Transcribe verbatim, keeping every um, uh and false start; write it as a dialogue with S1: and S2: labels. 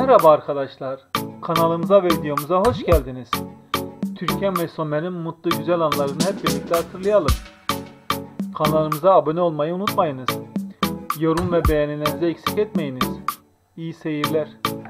S1: Merhaba arkadaşlar, kanalımıza ve videomuza hoş geldiniz. Türkan ve Somer'in mutlu güzel anlarını hep birlikte hatırlayalım. Kanalımıza abone olmayı unutmayınız. Yorum ve beğenilerinizi eksik etmeyiniz. İyi seyirler.